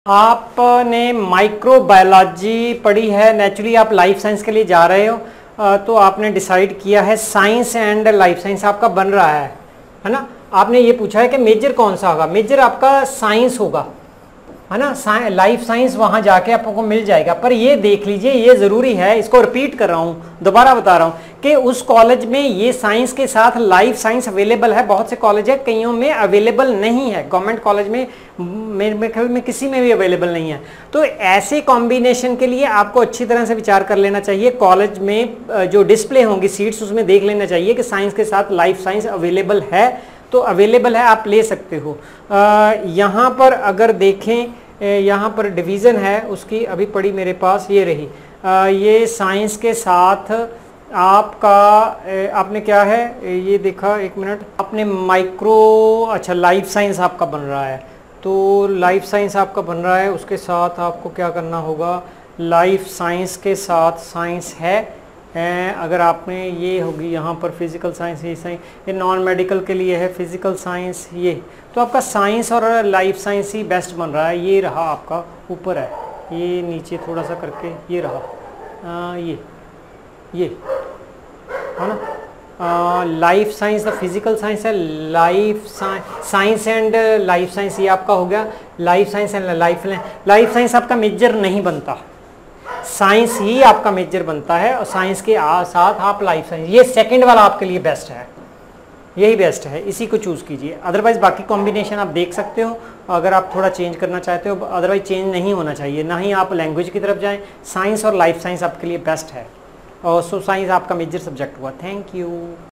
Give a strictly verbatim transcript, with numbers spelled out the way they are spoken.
आपने माइक्रोबायोलॉजी पढ़ी है, नेचुरली आप लाइफ साइंस के लिए जा रहे हो, तो आपने डिसाइड किया है साइंस एंड लाइफ साइंस आपका बन रहा है है ना। आपने ये पूछा है कि मेजर कौन सा होगा, मेजर आपका साइंस होगा, है ना। लाइफ साइंस वहां जाके आपको मिल जाएगा। पर ये देख लीजिए, ये ज़रूरी है, इसको रिपीट कर रहा हूँ, दोबारा बता रहा हूँ कि उस कॉलेज में ये साइंस के साथ लाइफ साइंस अवेलेबल है। बहुत से कॉलेज है, कईयों में अवेलेबल नहीं है। गवर्नमेंट कॉलेज में मेरे ख्याल में किसी में भी अवेलेबल नहीं है। तो ऐसे कॉम्बिनेशन के लिए आपको अच्छी तरह से विचार कर लेना चाहिए। कॉलेज में जो डिस्प्ले होंगी सीट्स, उसमें देख लेना चाहिए कि साइंस के साथ लाइफ साइंस अवेलेबल है, तो अवेलेबल है, आप ले सकते हो। यहाँ पर अगर देखें, यहाँ पर डिवीज़न है उसकी अभी पड़ी मेरे पास, ये रही। आ, ये साइंस के साथ आपका आपने क्या है ये देखा, एक मिनट, आपने माइक्रो, अच्छा लाइफ साइंस आपका बन रहा है, तो लाइफ साइंस आपका बन रहा है, उसके साथ आपको क्या करना होगा, लाइफ साइंस के साथ साइंस है। अगर आपने ये होगी यहाँ पर फिज़िकल साइंस, ये साइंस, ये नॉन मेडिकल के लिए है फिज़िकल साइंस, ये तो आपका साइंस और लाइफ साइंस ही बेस्ट बन रहा है। ये रहा आपका ऊपर है, ये नीचे थोड़ा सा करके ये रहा, आ, ये ये है ना। Life science the physical science है, life science and life science ये आपका हो गया। Life science and life life science आपका मेजर नहीं बनता, साइंस ही आपका मेजर बनता है, और साइंस के साथ आप लाइफ साइंस, ये सेकंड वाला आपके लिए बेस्ट है, यही बेस्ट है, इसी को चूज़ कीजिए। अदरवाइज बाकी कॉम्बिनेशन आप देख सकते हो अगर आप थोड़ा चेंज करना चाहते हो, अदरवाइज चेंज नहीं होना चाहिए, ना ही आप लैंग्वेज की तरफ जाएं। साइंस और लाइफ साइंस आपके लिए बेस्ट है, और सो साइंस आपका मेजर सब्जेक्ट हुआ। Thank you.